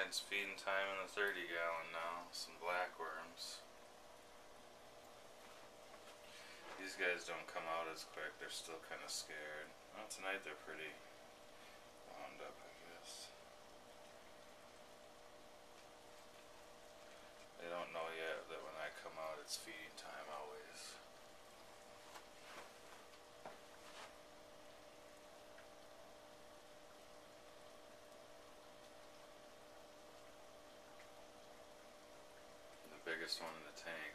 It's feeding time in the 30-gallon now. Some blackworms. These guys don't come out as quick. They're still kind of scared. Well, tonight they're pretty wound up, I guess. They don't know yet that when I come out it's feeding time always. The biggest one in the tank